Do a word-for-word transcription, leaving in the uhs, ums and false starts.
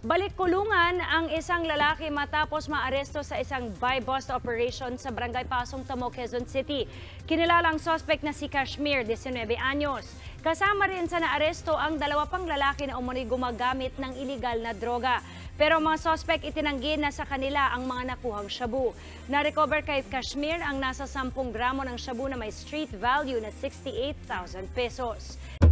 Balik kulungan ang isang lalaki matapos maaresto sa isang buy-bust operation sa Barangay Pasong Tamo, Quezon City. Kinilalang suspect na si Kashmir, nineteen anyos. Kasama rin sa naaresto ang dalawa pang lalaki na umano'y gumagamit ng iligal na droga. Pero mga suspect itinanggi na sa kanila ang mga nakuhang shabu. Na-recover kay Kashmir ang nasa sampung gramo ng shabu na may street value na sixty-eight thousand pesos.